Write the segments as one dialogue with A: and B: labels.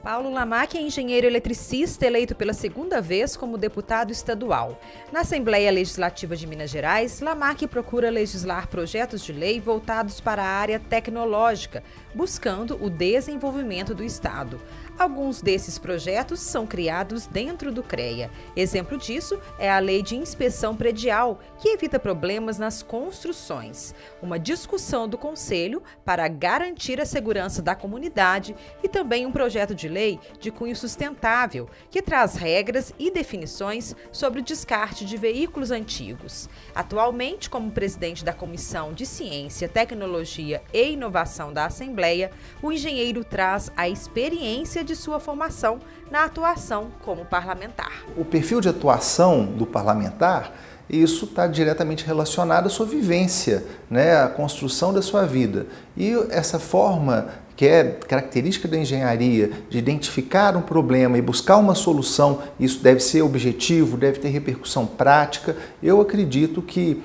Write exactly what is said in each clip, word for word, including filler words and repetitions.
A: Paulo Lamarck é engenheiro eletricista eleito pela segunda vez como deputado estadual. Na Assembleia Legislativa de Minas Gerais, Lamarck procura legislar projetos de lei voltados para a área tecnológica, buscando o desenvolvimento do Estado. Alguns desses projetos são criados dentro do CREA. Exemplo disso é a Lei de Inspeção Predial, que evita problemas nas construções. Uma discussão do Conselho para garantir a segurança da comunidade e também um projeto de lei de cunho sustentável, que traz regras e definições sobre o descarte de veículos antigos. Atualmente, como presidente da Comissão de Ciência, Tecnologia e Inovação da Assembleia, o engenheiro traz a experiência de sua formação na atuação como parlamentar.
B: O perfil de atuação do parlamentar, isso está diretamente relacionado à sua vivência, né, à construção da sua vida. E essa forma, que é característica da engenharia, de identificar um problema e buscar uma solução, isso deve ser objetivo, deve ter repercussão prática, eu acredito que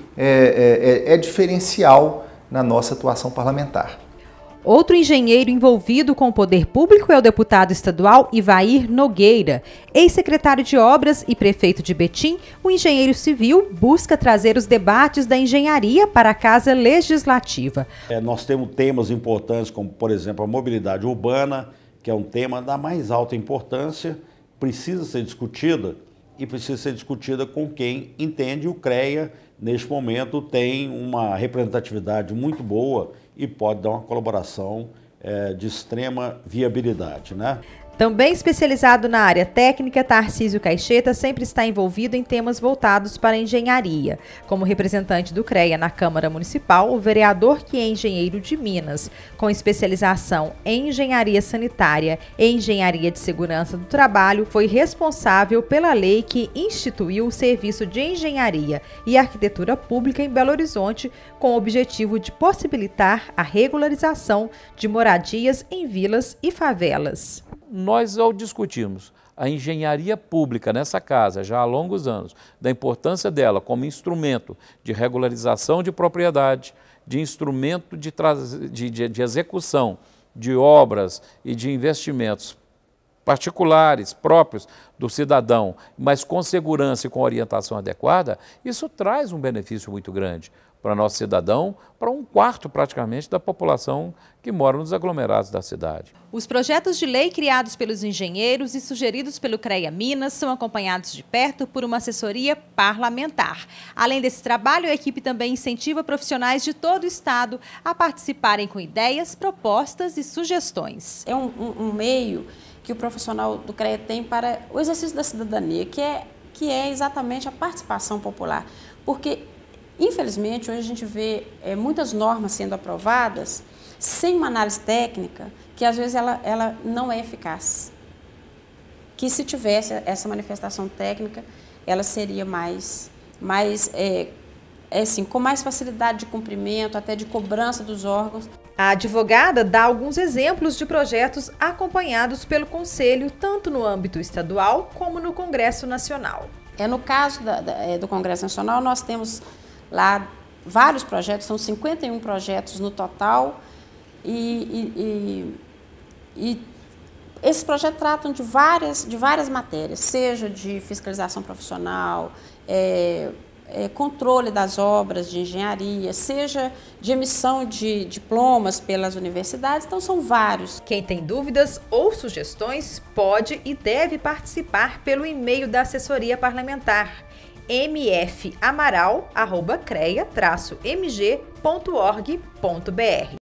B: é, é, é diferencial na nossa atuação parlamentar.
A: Outro engenheiro envolvido com o poder público é o deputado estadual Ivair Nogueira. Ex-secretário de Obras e prefeito de Betim, o engenheiro civil busca trazer os debates da engenharia para a Casa Legislativa.
C: É, nós temos temas importantes como, por exemplo, a mobilidade urbana, que é um tema da mais alta importância, precisa ser discutida e precisa ser discutida com quem entende. O CREA, neste momento, tem uma representatividade muito boa e pode dar uma colaboração é, de extrema viabilidade, né?
A: Também especializado na área técnica, Tarcísio Caixeta sempre está envolvido em temas voltados para a engenharia. Como representante do CREA na Câmara Municipal, o vereador, que é engenheiro de Minas, com especialização em engenharia sanitária e engenharia de segurança do trabalho, foi responsável pela lei que instituiu o Serviço de Engenharia e Arquitetura Pública em Belo Horizonte, com o objetivo de possibilitar a regularização de moradias em vilas e favelas.
D: Nós, ao discutirmos a engenharia pública nessa casa, já há longos anos, da importância dela como instrumento de regularização de propriedade, de instrumento de, de, de, de execução de obras e de investimentos particulares, próprios do cidadão, mas com segurança e com orientação adequada, isso traz um benefício muito grande para nosso cidadão, para um quarto praticamente da população que mora nos aglomerados da cidade.
A: Os projetos de lei criados pelos engenheiros e sugeridos pelo CREA Minas são acompanhados de perto por uma assessoria parlamentar. Além desse trabalho, a equipe também incentiva profissionais de todo o estado a participarem com ideias, propostas e sugestões.
E: É um, um, um meio que o profissional do CREA tem para o exercício da cidadania, que é, que é exatamente a participação popular. Porque, infelizmente, hoje a gente vê é, muitas normas sendo aprovadas sem uma análise técnica, que às vezes ela, ela não é eficaz. Que se tivesse essa manifestação técnica, ela seria mais, mais é, é assim, com mais facilidade de cumprimento, até de cobrança dos órgãos.
A: A advogada dá alguns exemplos de projetos acompanhados pelo Conselho, tanto no âmbito estadual como no Congresso Nacional.
E: É, no caso da, da, é, do Congresso Nacional, nós temos lá vários projetos, são cinquenta e um projetos no total, e, e, e, e esses projetos tratam de várias, de várias matérias, seja de fiscalização profissional, é, é, controle das obras de engenharia, seja de emissão de diplomas pelas universidades, então são vários.
A: Quem tem dúvidas ou sugestões pode e deve participar pelo e-mail da assessoria parlamentar m f amaral arroba crea traço m g ponto org ponto br.